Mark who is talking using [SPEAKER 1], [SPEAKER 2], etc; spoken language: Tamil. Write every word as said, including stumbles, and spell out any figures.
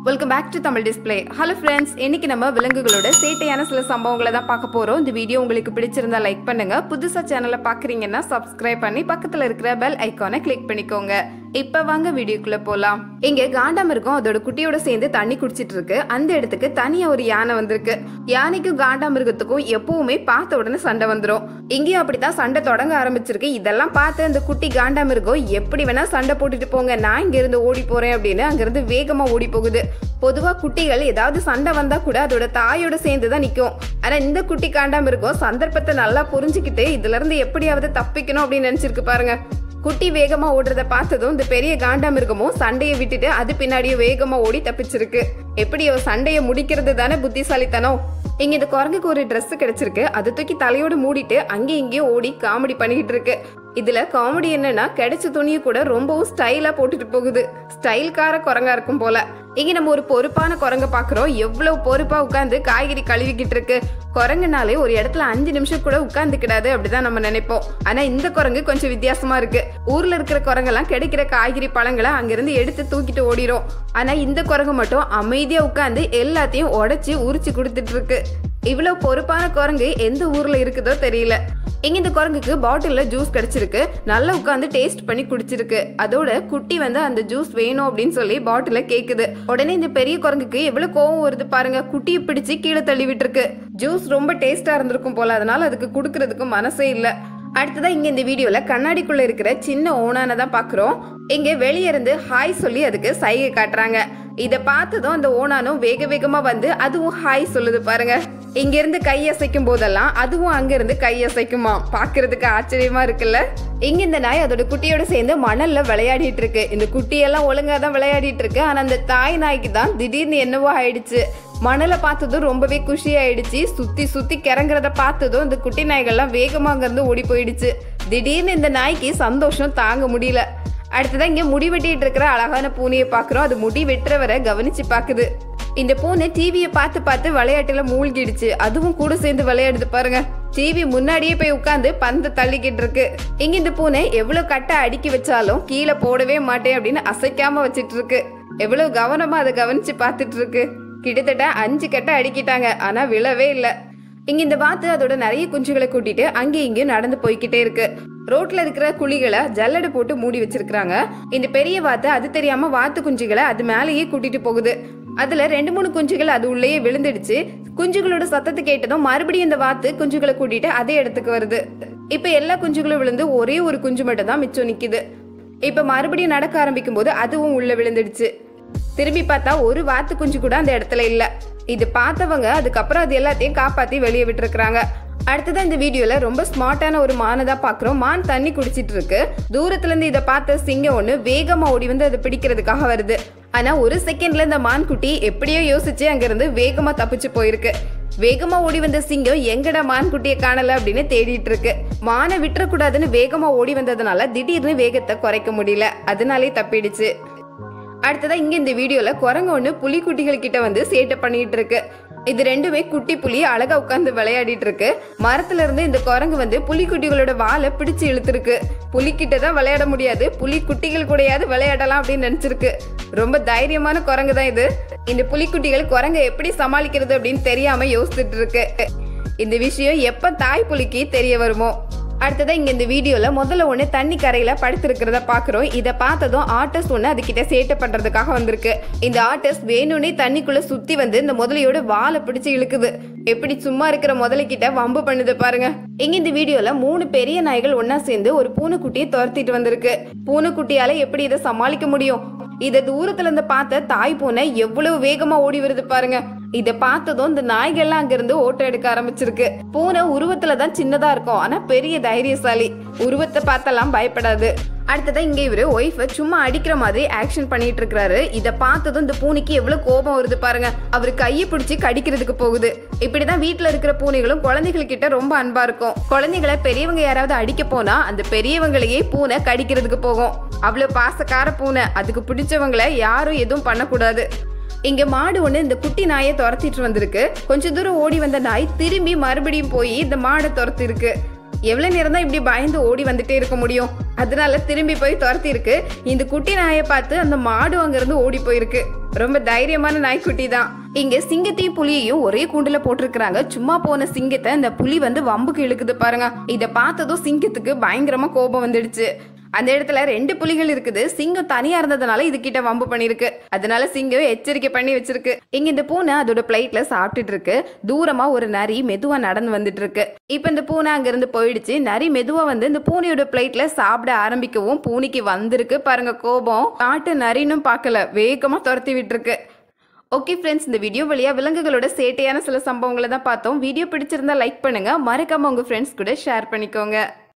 [SPEAKER 1] Welcome back to Tamil Display. Hello friends, இன்னைக்கு நம்ம விலங்குகளோட சேட்டையான சில சம்பவங்களை தான் பார்க்க போறோம். இந்த வீடியோ உங்களுக்கு பிடிச்சிருந்தா லைக் பண்ணுங்க. புதுசா சேனலை பார்க்கறீங்கன்னா சப்ஸ்கிரைப் பண்ணி பக்கத்துல இருக்கிற பெல் ஐகானை கிளிக் பண்ணிக்கோங்க. இப்ப வாங்க வீடியோக்குள்ள போலாம். இங்க காண்டாமிருகம் அதோட குட்டியோட சேர்ந்து தண்ணி குடிச்சிட்டு இருக்கு. அந்த இடத்துக்கு தனியா ஒரு யானை வந்திருக்கு. யானைக்கும் காண்டாமிருகத்துக்கும் எப்பவுமே பார்த்த உடனே சண்டை வந்துரும். இங்கேயும் அப்படித்தான் சண்டை தொடங்க ஆரம்பிச்சிருக்கு. இதெல்லாம் பார்த்து அந்த குட்டி காண்டாமிருகம் எப்படி வேணா சண்டை போட்டுட்டு போங்க, நான் இங்க இருந்து ஓடி போறேன் அப்படின்னு அங்கிருந்து வேகமா ஓடி போகுது. பொதுவா குட்டிகள் ஏதாவது சண்டை வந்தா கூட அதோட தாயோட சேர்ந்துதான் நிக்கும். ஆனா இந்த குட்டி காண்டாமிருகம் சந்தர்ப்பத்தை நல்லா புரிஞ்சுக்கிட்டு இதுல இருந்து எப்படியாவது தப்பிக்கணும் அப்படின்னு நினைச்சிருக்கு பாருங்க. குட்டி வேகமா ஓடுறத பார்த்ததும் இந்த பெரிய காண்டாமிருகமும் சண்டையை விட்டுட்டு அது பின்னாடியே வேகமா ஓடி தப்பிச்சிருக்கு. எப்படியோ சண்டையை முடிக்கிறது தானே புத்திசாலித்தனம். இங்க இந்த குரங்குக்கு ஒரு ட்ரெஸ் கிடைச்சிருக்கு. அதை தூக்கி தலையோடு மூடிட்டு அங்கேயும் இங்கேயும் ஓடி காமெடி பண்ணிக்கிட்டு இருக்கு. இதுல காமெடி என்னன்னா கிடைச்ச துணியை கூட ரொம்பவும் ஸ்டைலா போட்டுட்டு போகுது. ஸ்டைல்கார குரங்கா இருக்கும் போல. இங்க நம்ம ஒரு பொறுப்பான குரங்க பாக்குறோம். எவ்வளவு பொறுப்பா உட்காந்து காய்கறி கழுவிக்கிட்டு இருக்கு. குரங்குனாலே ஒரு இடத்துல அஞ்சு நிமிஷம் கூட உட்கார்ந்துக்கிடாது அப்படிதான் நம்ம நினைப்போம். ஆனா இந்த குரங்கு கொஞ்சம் வித்தியாசமா இருக்கு. ஊர்ல இருக்கிற குரங்கெல்லாம் கிடைக்கிற காய்கறி பழங்களை அங்கிருந்து எடுத்து தூக்கிட்டு ஓடிடும். ஆனா இந்த குரங்கு மட்டும் அமைதியா உட்கார்ந்து எல்லாத்தையும் உடைச்சு உரிச்சு கொடுத்துட்டு இருக்கு. இவ்வளவு பொறுப்பான குரங்கு எந்த ஊர்ல இருக்குதோ தெரியல. இங்க இந்த குரங்குக்கு பாட்டில்ல ஜூஸ் கிடைச்சிருக்கு. நல்லா உட்காந்து டேஸ்ட் பண்ணி குடிச்சிருக்கு. அதோட குட்டி வந்து அந்த ஜூஸ் வேணும் அப்படின்னு சொல்லி பாட்டில கேக்குது. உடனே இந்த பெரிய குரங்குக்கு எவ்வளவு கோவம் வருது பாருங்க. குட்டியை பிடிச்சு கீழே தள்ளி விட்டு இருக்கு. ஜூஸ் ரொம்ப டேஸ்டா இருந்திருக்கும் போல, அதனால அதுக்கு குடுக்கறதுக்கு மனசே இல்ல. அடுத்ததான் இங்க இந்த வீடியோல கண்ணாடிக்குள்ள இருக்கிற சின்ன ஓனான தான் பாக்குறோம். இங்க வெளியே இருந்து ஹாய் சொல்லி அதுக்கு சைகை காட்டுறாங்க. இத பார்த்ததும் அந்த ஓனானும் வேக வேகமா வந்து அதுவும் ஹாய் சொல்லுது பாருங்க. இங்க இருந்து கையசைக்கும் போதெல்லாம் அதுவும் அங்க இருந்து கையசைக்குமா. பாக்குறதுக்கு ஆச்சரியமா இருக்குல்ல. இங்க இந்த நாய் அதோட குட்டியோட சேர்ந்து மணல்ல விளையாடிட்டு இருக்கு. இந்த குட்டியெல்லாம் ஒழுங்கா தான் விளையாடிட்டு இருக்கு. ஆனா அந்த தாய் நாய்க்கு தான் திடீர்னு என்னவோ ஆயிடுச்சு. மணலை பார்த்ததும் ரொம்பவே குஷி ஆயிடுச்சு. சுத்தி சுத்தி கிறங்குறத பார்த்ததும் இந்த குட்டி நாய்கள்லாம் வேகமா அங்க இருந்து ஓடி போயிடுச்சு. திடீர்னு இந்த நாய்க்கு சந்தோஷம் தாங்க முடியல. அடுத்ததான் இங்க முடி வெட்டிட்டு இருக்கிற அழகான பூனையை பாக்குறோம். அது முடி வெட்டுறவரை கவனிச்சு பாக்குது. இந்த பூனை டிவியை பார்த்து பார்த்து விளையாட்டுல மூழ்கிடுச்சு. அதுவும் கூட சேர்ந்து விளையாடுது பாருங்க. டிவி முன்னாடியே போய் உட்காந்து பந்து தள்ளிக்கிட்டு இருக்கு. இங்க இந்த பூனை எவ்வளவு கட்டை அடுக்கி வச்சாலும் கீழே போடவே மாட்டேன் அப்படின்னு அசைக்காம வச்சிட்டு இருக்கு. எவ்வளவு கவனமா அதை கவனிச்சு பார்த்துட்டு இருக்கு. கிட்டத்தட்ட அஞ்சு கட்டை அடிக்கிட்டாங்க, ஆனா விழவே இல்ல. இங்க இந்த வாத்து அதோட நிறைய குஞ்சுகளை கூட்டிட்டு அங்கேயும் இங்கேயும் நடந்து போய்கிட்டே இருக்கு. ரோட்ல இருக்கிற குழிகளை ஜல்லடை போட்டு மூடி வச்சிருக்காங்க. இந்த பெரிய வாத்து அது தெரியாம வாத்து குஞ்சுகளை அது மேலேயே கூட்டிட்டு போகுது. அதுல ரெண்டு மூணு குஞ்சுகள் அது உள்ளேயே விழுந்துடுச்சு. குஞ்சுகளோட சத்தத்தை கேட்டதும் மறுபடியும் இந்த வாத்து குஞ்சுகளை கூட்டிட்டு அதே இடத்துக்கு வருது. இப்ப எல்லா குஞ்சுகளும் விழுந்து ஒரே ஒரு குஞ்சு மட்டும் தான் மிச்சம் நிக்குது. இப்ப மறுபடியும் நடக்க ஆரம்பிக்கும் போது அதுவும் உள்ள விழுந்துடுச்சு. திரும்பி பார்த்தா ஒரு வாத்து குஞ்சு கூட அந்த இடத்துல இல்ல. இது பார்த்தவங்க அதுக்கப்புறம் அது எல்லாத்தையும் காப்பாத்தி வெளியே விட்டு இருக்கிறாங்க. அடுத்ததான் இந்த வீடியோல ரொம்ப ஸ்மார்ட்டான ஒரு மானை தான் பாக்குறோம். மான் தண்ணி குடிச்சிட்டு இருக்கு. தூரத்துல இருந்து இதை பார்த்த சிங்கம் ஒண்ணு வேகமா ஓடி வந்து அதை பிடிக்கிறதுக்காக வருது. ஆனா ஒரு செகண்ட்ல இந்த மான் குட்டி எப்படியோ யோசிச்சு அங்க இருந்து வேகமா தப்பிச்சு போயிருக்கு. வேகமா ஓடி வந்த சிங்கம் எங்கடா மான் குட்டியை காணல அப்படின்னு தேடிட்டு இருக்கு. மானை விட்டுறக்கூடாதுன்னு வேகமா ஓடி வந்ததுனால திடீர்னு வேகத்தை குறைக்க முடியல. அதனாலே தப்பிடுச்சு. அடுத்ததான் இங்க இந்த வீடியோல குரங்கு ஒண்ணு புலிக்குட்டிகள் கிட்ட வந்து சேட்டை பண்ணிட்டு இருக்கு. இது ரெண்டுமே குட்டி புலி அழகா உட்கார்ந்து விளையாடிட்டு இருக்கு. மரத்துல இருந்து இந்த குரங்கு வந்து புலிக்குட்டிகளோட வாலை பிடிச்சு இழுத்துருக்கு. புலிக்கிட்ட தான் விளையாட முடியாது, புலி குட்டிகள் கூடயாவது விளையாடலாம் அப்படின்னு நினைச்சிருக்கு. ரொம்ப தைரியமான குரங்கு தான் இது. இந்த புலிக்குட்டிகள் குரங்க எப்படி சமாளிக்கிறது அப்படின்னு தெரியாம யோசிச்சுட்டு இருக்கு. இந்த விஷயம் எப்ப தாய் புலிக்கு தெரிய வருமோ. அடுத்ததான் இங்க இந்த வீடியோல முதல்ல ஒண்ணு தண்ணி கரையில படுத்திருக்கிறத பாக்குறோம். இதை பார்த்ததும் ஆர்டிஸ்ட் ஒண்ணு அது கிட்ட சேட்டை பண்றதுக்காக வந்திருக்கு. இந்த ஆர்டிஸ்ட் வேணும்னே தண்ணிக்குள்ள சுத்தி வந்து இந்த முதலையோட வாலை பிடிச்சு இழுக்குது. எப்படி சும்மா இருக்கிற முதலை கிட்ட வம்பு பண்ணுது பாருங்க. இங்க இந்த வீடியோல மூணு பெரிய நாய்கள் ஒன்னா சேர்ந்து ஒரு பூனைக்குட்டியை துரத்திட்டு வந்திருக்கு. பூனைக்குட்டியால எப்படி இதை சமாளிக்க முடியும்? இதை தூரத்துல இருந்து பார்த்த தாய் பூனை எவ்வளவு வேகமா ஓடி வருது பாருங்க. இதை பார்த்ததும் இந்த நாய்கள்லாம் அங்க இருந்து ஓட்டம் எடுக்க ஆரம்பிச்சிருக்கு. பூனை உருவத்துலதான் சின்னதா இருக்கும், ஆனா பெரிய தைரியசாலி. உருவத்தை பார்த்தெல்லாம் பயப்படாது. அடுத்ததான் இங்க இவரு ஒய்ஃப சும்மா அடிக்கிற மாதிரி ஆக்ஷன் பண்ணிட்டு இருக்காரு. இதை பார்த்ததும் இந்த பூனைக்கு எவ்வளவு கோபம் வருது பாருங்க. அவரு கையை பிடிச்சி கடிக்கிறதுக்கு போகுது. இப்படிதான் வீட்டுல இருக்கிற பூனைகளும் குழந்தைகள் கிட்ட ரொம்ப அன்பா இருக்கும். குழந்தைகளை பெரியவங்க யாராவது அடிக்க போனா அந்த பெரியவங்களையே பூனை கடிக்கிறதுக்கு போகும். அவ்வளவு பாசக்கார பூனை. அதுக்கு பிடிச்சவங்களை யாரும் எதுவும் பண்ணக்கூடாது. இங்க மாடு ஒண்ணு இந்த குட்டி நாயை துரத்திட்டு வந்திருக்கு. கொஞ்ச தூரம் ஓடி வந்த நாய் திரும்பி மறுபடியும் போய் இந்த மாடை துரத்தி இருக்கு. எவ்வளவு நேரம் தான் இப்படி பயந்து ஓடி வந்துட்டே இருக்க முடியும்? அதனால திரும்பி போய் துரத்தி இருக்கு. இந்த குட்டி நாயை பார்த்து அந்த மாடு அங்க இருந்து ஓடி போயிருக்கு. ரொம்ப தைரியமான நாய்க்குட்டி தான். இங்க சிங்கத்தையும் புலியையும் ஒரே கூண்டுல போட்டிருக்காங்க. சும்மா போன சிங்கத்தை இந்த புலி வந்து வம்புக்கு இழுக்குது பாருங்க. இத பார்த்ததும் சிங்கத்துக்கு பயங்கரமா கோபம் வந்துடுச்சு. அந்த இடத்துல ரெண்டு புலிகள் இருக்குது. சிங்கம் தனியா இருந்ததுனால இது கிட்ட வம்பு பண்ணிருக்கு. அதனால சிங்கம் எச்சரிக்கை பண்ணி வச்சிருக்கு. இங்க இந்த பூனை அதோட பிளேட்ல சாப்பிட்டுட்டு இருக்கு. தூரமா ஒரு நரி மெதுவா நடந்து வந்துட்டு இருக்கு. இப்ப இந்த பூனை அங்க இருந்து போயிடுச்சு. நரி மெதுவா வந்து இந்த பூனையோட பிளேட்ல சாப்பிட ஆரம்பிக்கவும் பூனைக்கு வந்திருக்கு பாருங்க கோபம். காட்டு நரினும் பார்க்கல, வேகமா துரத்தி விட்டுருக்கு. ஓகே ஃப்ரெண்ட்ஸ், இந்த வீடியோ வழியா விலங்குகளோட சேட்டையான சில சம்பவங்களை தான் பார்த்தோம். வீடியோ பிடிச்சிருந்தா லைக் பண்ணுங்க, மறக்காம உங்க ஃப்ரெண்ட்ஸ் கூட ஷேர் பண்ணிக்கோங்க.